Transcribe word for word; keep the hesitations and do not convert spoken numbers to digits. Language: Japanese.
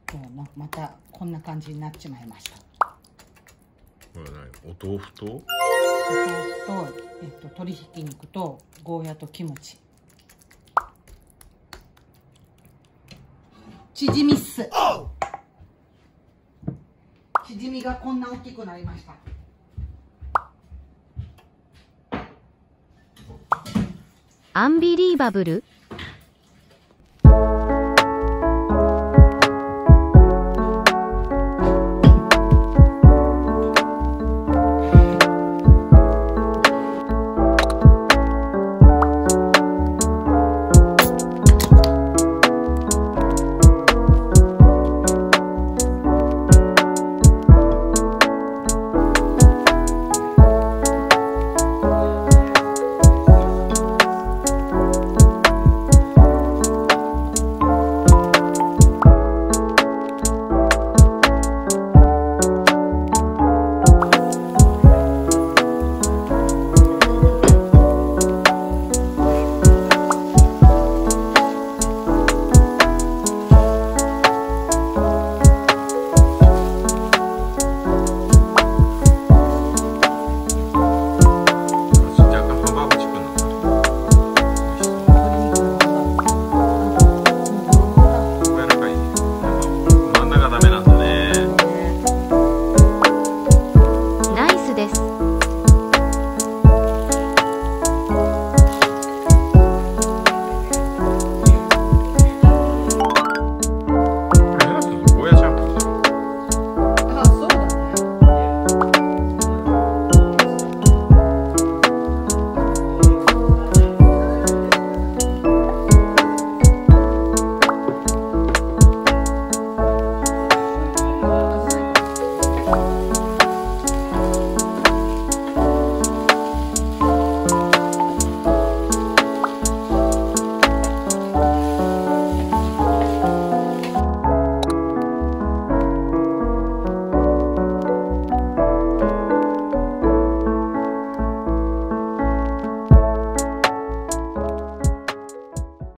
今日のまたこんな感じになっちまいました。 これは何？お豆腐と？お豆腐と、えっと、鶏ひき肉とゴーヤとキムチ。チヂミっす。チヂミがこんな大きくなりました。 アンビリーバブル。